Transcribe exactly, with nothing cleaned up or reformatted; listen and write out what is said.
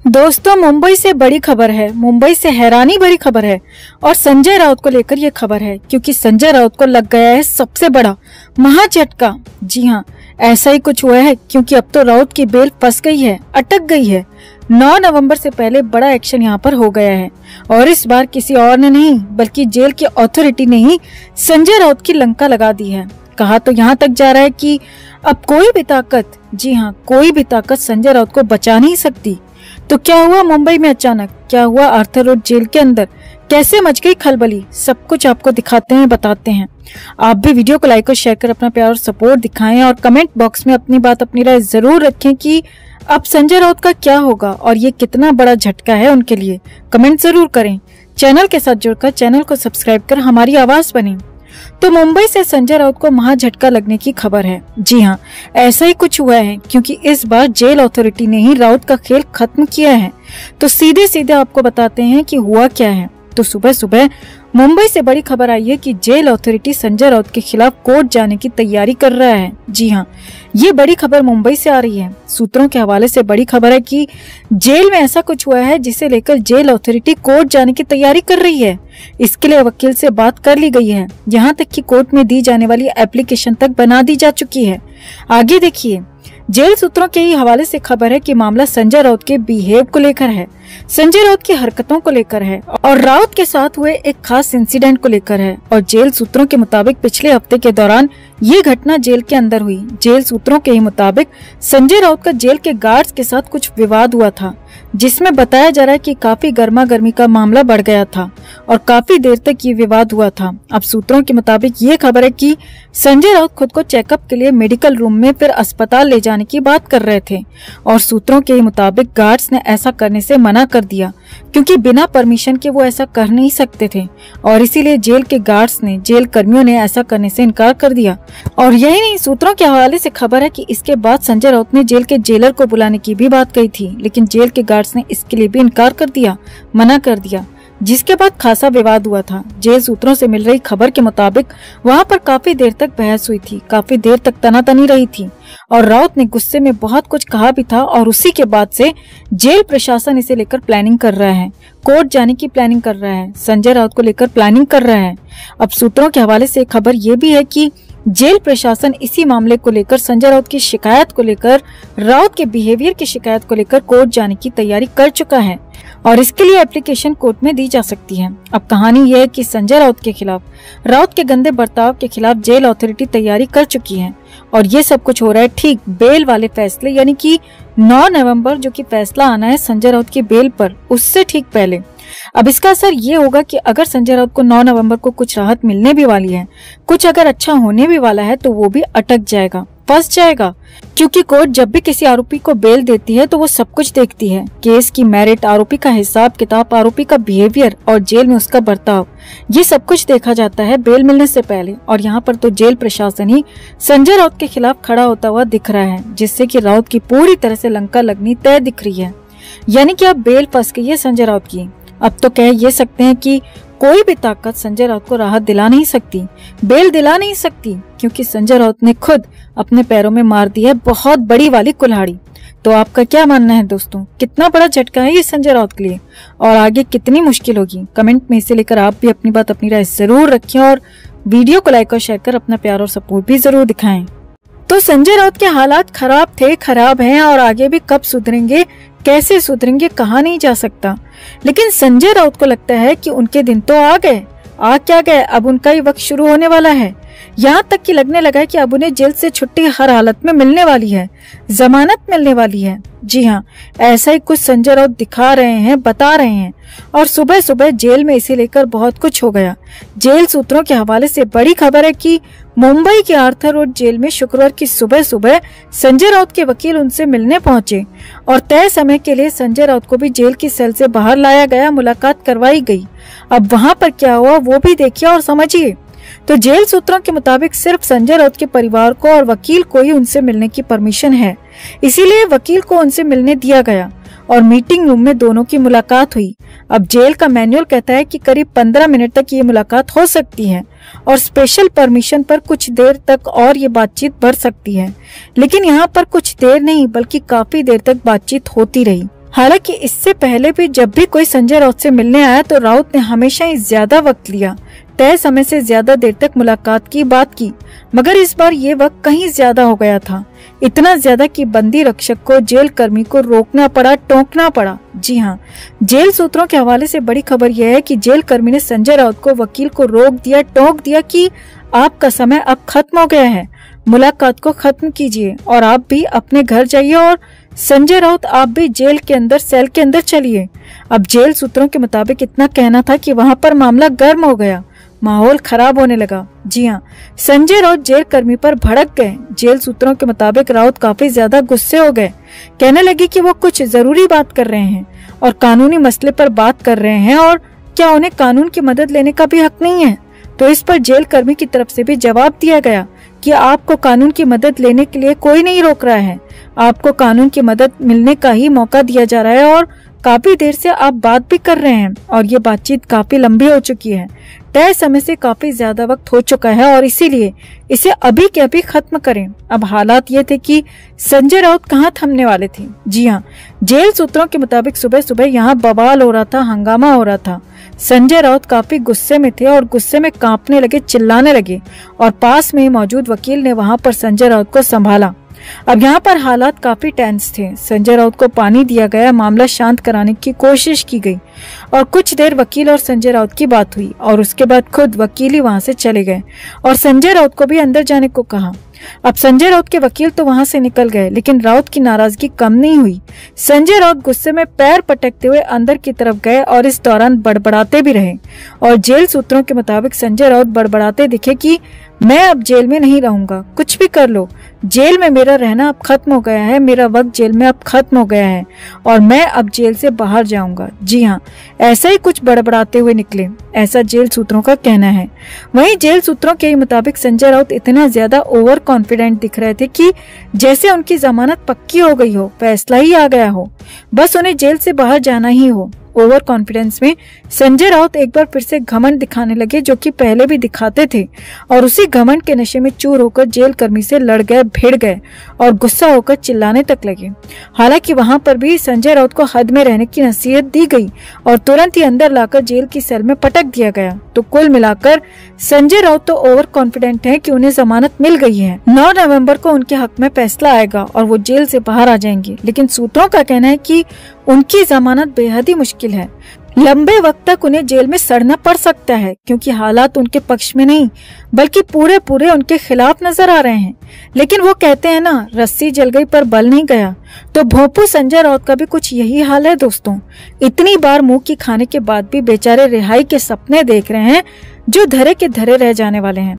दोस्तों, मुंबई से बड़ी खबर है। मुंबई से हैरानी भरी खबर है और संजय राउत को लेकर यह खबर है, क्योंकि संजय राउत को लग गया है सबसे बड़ा महा झटका। जी हाँ, ऐसा ही कुछ हुआ है, क्योंकि अब तो राउत की बेल फंस गई है, अटक गई है। नौ नवंबर से पहले बड़ा एक्शन यहाँ पर हो गया है और इस बार किसी और ने नहीं बल्कि जेल की अथॉरिटी ने ही संजय राउत की लंका लगा दी है। कहा तो यहाँ तक जा रहा है कि अब कोई भी ताकत, जी हाँ, कोई भी ताकत संजय राउत को बचा नहीं सकती। तो क्या हुआ मुंबई में अचानक, क्या हुआ आर्थर रोड जेल के अंदर, कैसे मच गई खलबली, सब कुछ आपको दिखाते हैं, बताते हैं। आप भी वीडियो को लाइक और शेयर कर अपना प्यार और सपोर्ट दिखाएं और कमेंट बॉक्स में अपनी बात, अपनी राय जरूर रखें कि अब संजय राउत का क्या होगा और ये कितना बड़ा झटका है उनके लिए। कमेंट जरूर करें। चैनल के साथ जुड़कर चैनल को सब्सक्राइब कर हमारी आवाज बने। तो मुंबई से संजय राउत को महा झटका लगने की खबर है। जी हाँ, ऐसा ही कुछ हुआ है, क्योंकि इस बार जेल अथॉरिटी ने ही राउत का खेल खत्म किया है। तो सीधे सीधे आपको बताते हैं कि हुआ क्या है। तो सुबह सुबह मुंबई से बड़ी खबर आई है कि जेल अथॉरिटी संजय राउत के खिलाफ कोर्ट जाने की तैयारी कर रहा है। जी हाँ, ये बड़ी खबर मुंबई से आ रही है। सूत्रों के हवाले से बड़ी खबर है कि जेल में ऐसा कुछ हुआ है जिसे लेकर जेल अथॉरिटी कोर्ट जाने की तैयारी कर रही है। इसके लिए वकील से बात कर ली गई है, यहाँ तक कि कोर्ट में दी जाने वाली एप्लीकेशन तक बना दी जा चुकी है। आगे देखिए, जेल सूत्रों के ही हवाले से खबर है कि मामला संजय राउत के बिहेव को लेकर है, संजय राउत की हरकतों को लेकर है और राउत के साथ हुए एक खास इंसिडेंट को लेकर है। और जेल सूत्रों के मुताबिक पिछले हफ्ते के दौरान ये घटना जेल के अंदर हुई। जेल सूत्रों के ही मुताबिक संजय राउत का जेल के गार्ड्स के साथ कुछ विवाद हुआ था, जिसमें बताया जा रहा है कि काफी गर्मा गर्मी का मामला बढ़ गया था और काफी देर तक ये विवाद हुआ था। अब सूत्रों के मुताबिक ये खबर है कि संजय राउत खुद को चेकअप के लिए मेडिकल रूम में फिर अस्पताल ले जाने की बात कर रहे थे और सूत्रों के मुताबिक गार्ड्स ने ऐसा करने से मना कर दिया, क्योंकि बिना परमिशन के वो ऐसा कर नहीं सकते थे और इसीलिए जेल के गार्ड्स ने, जेल कर्मियों ने ऐसा करने से इनकार कर दिया। और यही नहीं, सूत्रों के हवाले से खबर है कि इसके बाद संजय राउत ने जेल के जेलर को बुलाने की भी बात कही थी, लेकिन जेल के गार्ड्स ने इसके लिए भी इनकार कर दिया, मना कर दिया, जिसके बाद खासा विवाद हुआ था। जेल सूत्रों से मिल रही खबर के मुताबिक वहां पर काफी देर तक बहस हुई थी, काफी देर तक तनातनी रही थी और राउत ने गुस्से में बहुत कुछ कहा भी था और उसी के बाद से जेल प्रशासन इसे लेकर प्लानिंग कर रहा है, कोर्ट जाने की प्लानिंग कर रहा है, संजय राउत को लेकर प्लानिंग कर रहा है। अब सूत्रों के हवाले से खबर ये भी है कि जेल प्रशासन इसी मामले को लेकर, संजय राउत की शिकायत को लेकर, राउत के बिहेवियर की शिकायत को लेकर कोर्ट जाने की तैयारी कर चुका है और इसके लिए एप्लीकेशन कोर्ट में दी जा सकती है। अब कहानी यह है कि संजय राउत के खिलाफ, राउत के गंदे बर्ताव के खिलाफ जेल अथॉरिटी तैयारी कर चुकी है और ये सब कुछ हो रहा है ठीक बेल वाले फैसले, यानी कि नौ नवंबर जो कि फैसला आना है संजय राउत की बेल पर, उससे ठीक पहले। अब इसका असर ये होगा कि अगर संजय राउत को नौ नवंबर को कुछ राहत मिलने भी वाली है, कुछ अगर अच्छा होने भी वाला है, तो वो भी अटक जाएगा, फंस जाएगा, क्योंकि कोर्ट जब भी किसी आरोपी को बेल देती है तो वो सब कुछ देखती है, केस की मेरिट, आरोपी का हिसाब किताब, आरोपी का बिहेवियर और जेल में उसका बर्ताव, ये सब कुछ देखा जाता है बेल मिलने से पहले। और यहाँ पर तो जेल प्रशासन ही संजय राउत के खिलाफ खड़ा होता हुआ दिख रहा है, जिससे कि राउत की पूरी तरह से लंका लगनी तय दिख रही है, यानी कि अब बेल फंस गई है संजय राउत की। अब तो कह ये सकते हैं कि कोई भी ताकत संजय राउत को राहत दिला नहीं सकती, बेल दिला नहीं सकती, क्योंकि संजय राउत ने खुद अपने पैरों में मार दी है बहुत बड़ी वाली कुल्हाड़ी। तो आपका क्या मानना है दोस्तों, कितना बड़ा झटका है ये संजय राउत के लिए और आगे कितनी मुश्किल होगी? कमेंट में इसे लेकर आप भी अपनी बात, अपनी राय जरूर रखें और वीडियो को लाइक और शेयर कर अपना प्यार और सपोर्ट भी जरूर दिखाएं। तो संजय राउत के हालात खराब थे, खराब हैं और आगे भी कब सुधरेंगे, कैसे सुधरेंगे, कहा नहीं जा सकता। लेकिन संजय राउत को लगता है कि उनके दिन तो आ गए, आ क्या गए, अब उनका ही वक्त शुरू होने वाला है। यहाँ तक कि लगने लगा है कि अब उन्हें जेल से छुट्टी हर हालत में मिलने वाली है, जमानत मिलने वाली है। जी हाँ, ऐसा ही कुछ संजय राउत दिखा रहे हैं, बता रहे हैं और सुबह सुबह जेल में इसे लेकर बहुत कुछ हो गया। जेल सूत्रों के हवाले से बड़ी खबर है कि मुंबई के आर्थर रोड जेल में शुक्रवार की सुबह सुबह संजय राउत के वकील उनसे मिलने पहुंचे और तय समय के लिए संजय राउत को भी जेल की सेल से बाहर लाया गया, मुलाकात करवाई गई। अब वहां पर क्या हुआ वो भी देखिए और समझिए। तो जेल सूत्रों के मुताबिक सिर्फ संजय राउत के परिवार को और वकील को ही उनसे मिलने की परमिशन है, इसीलिए वकील को उनसे मिलने दिया गया और मीटिंग रूम में दोनों की मुलाकात हुई। अब जेल का मैनुअल कहता है कि करीब पंद्रह मिनट तक ये मुलाकात हो सकती है और स्पेशल परमिशन पर कुछ देर तक और ये बातचीत बढ़ सकती है, लेकिन यहाँ पर कुछ देर नहीं बल्कि काफी देर तक बातचीत होती रही। हालांकि इससे पहले भी जब भी कोई संजय राउत से मिलने आया तो राउत ने हमेशा ही ज्यादा वक्त लिया, तय समय से ज्यादा देर तक मुलाकात की बात की, मगर इस बार ये वक्त कहीं ज्यादा हो गया था। इतना ज्यादा कि बंदी रक्षक को जेल कर्मी को रोकना पड़ा, टोकना पड़ा। जी हाँ, जेल सूत्रों के हवाले से बड़ी खबर यह है कि जेल कर्मी ने संजय राउत को, वकील को रोक दिया, टोक दिया कि आपका समय अब खत्म हो गया है, मुलाकात को खत्म कीजिए और आप भी अपने घर जाइए और संजय राउत आप भी जेल के अंदर, सेल के अंदर चलिए। अब जेल सूत्रों के मुताबिक इतना कहना था कि वहां पर मामला गर्म हो गया, माहौल खराब होने लगा। जी हाँ, संजय राउत जेल कर्मी पर भड़क गए। जेल सूत्रों के मुताबिक राउत काफी ज्यादा गुस्से हो गए, कहने लगे कि वो कुछ जरूरी बात कर रहे हैं और कानूनी मसले पर बात कर रहे हैं और क्या उन्हें कानून की मदद लेने का भी हक नहीं है। तो इस पर जेल कर्मी की तरफ से भी जवाब दिया गया कि आपको कानून की मदद लेने के लिए कोई नहीं रोक रहा है, आपको कानून की मदद मिलने का ही मौका दिया जा रहा है और काफी देर से आप बात भी कर रहे हैं और ये बातचीत काफी लंबी हो चुकी है, तय समय से काफी ज्यादा वक्त हो चुका है और इसीलिए इसे अभी के अभी खत्म करें। अब हालात ये थे कि संजय राउत कहाँ थमने वाले थे। जी हाँ, जेल सूत्रों के मुताबिक सुबह सुबह यहाँ बवाल हो रहा था, हंगामा हो रहा था। संजय राउत काफी गुस्से में थे और गुस्से में कांपने लगे, चिल्लाने लगे और पास में ही मौजूद वकील ने वहां पर संजय राउत को संभाला। अब यहाँ पर हालात काफी टेंस थे। संजय राउत को पानी दिया गया, मामला शांत कराने की कोशिश की गई और कुछ देर वकील और संजय राउत की बात हुई और उसके बाद खुद वकील ही वहां से चले गए और संजय राउत को भी अंदर जाने को कहा। अब संजय राउत के वकील तो वहां से निकल गए, लेकिन राउत की नाराजगी कम नहीं हुई। संजय राउत गुस्से में पैर पटकते हुए अंदर की तरफ गए और इस दौरान बड़बड़ाते भी रहे और जेल सूत्रों के मुताबिक संजय राउत बड़बड़ाते दिखे कि मैं अब जेल में नहीं रहूंगा, कुछ भी कर लो, जेल में मेरा रहना अब खत्म हो गया है, मेरा वक्त जेल में अब खत्म हो गया है और मैं अब जेल से बाहर जाऊंगा। जी हाँ, ऐसा ही कुछ बड़बड़ाते हुए निकले, ऐसा जेल सूत्रों का कहना है। वहीं जेल सूत्रों के मुताबिक संजय राउत इतना ज्यादा ओवर कॉन्फिडेंट दिख रहे थे कि जैसे उनकी जमानत पक्की हो गई हो, फैसला ही आ गया हो, बस उन्हें जेल से बाहर जाना ही हो। ओवर कॉन्फिडेंस में संजय राउत एक बार फिर से घमंड दिखाने लगे, जो कि पहले भी दिखाते थे और उसी घमंड के नशे में चूर होकर जेल कर्मी से लड़ गए, भिड़ गए और गुस्सा होकर चिल्लाने तक लगे। हालांकि वहां पर भी संजय राउत को हद में रहने की नसीहत दी गई और तुरंत ही अंदर लाकर जेल की सेल में पटक दिया गया। तो कुल मिलाकर संजय राउत तो ओवर कॉन्फिडेंट है कि उन्हें जमानत मिल गई है। नौ नवंबर को उनके हक में फैसला आएगा और वो जेल से बाहर आ जाएंगे, लेकिन सूत्रों का कहना है कि उनकी जमानत बेहद ही मुश्किल है। लंबे वक्त तक उन्हें जेल में सड़ना पड़ सकता है क्योंकि हालात उनके पक्ष में नहीं बल्कि पूरे पूरे उनके खिलाफ नजर आ रहे हैं। लेकिन वो कहते हैं ना, रस्सी जल गई पर बल नहीं गया। तो भोपू संजय राउत का भी कुछ यही हाल है दोस्तों। इतनी बार मुंह की खाने के बाद भी बेचारे रिहाई के सपने देख रहे हैं जो धरे के धरे रह जाने वाले हैं।